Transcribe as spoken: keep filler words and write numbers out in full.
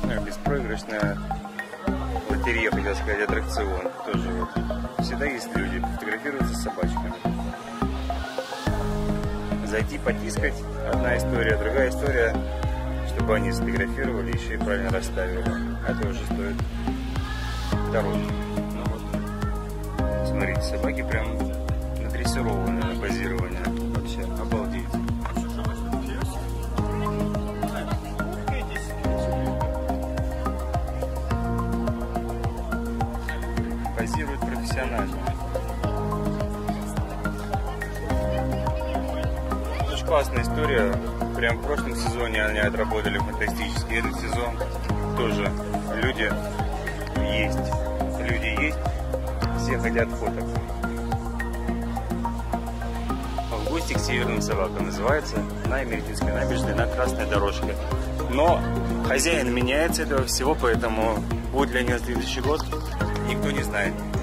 беспроигрышная лотерея, хотел сказать, аттракцион. Тоже вот. Всегда есть люди, фотографируются с собачками. Зайти, потискать, одна история, другая история, чтобы они сфотографировали, еще и правильно расставили. Это уже стоит дороже. Ну вот. Смотрите, собаки прям надрессированы на позирование. Вообще, обалдеть. Позируют профессионально. Очень классная история. Прям в прошлом сезоне они отработали фантастически. Этот сезон тоже люди есть. Люди есть. Все хотят фоток. В гости к северным собакам называется на Емеретинской набережной на красной дорожке. Но хозяин меняется этого всего, поэтому будет ли они на следующий год, никто не знает.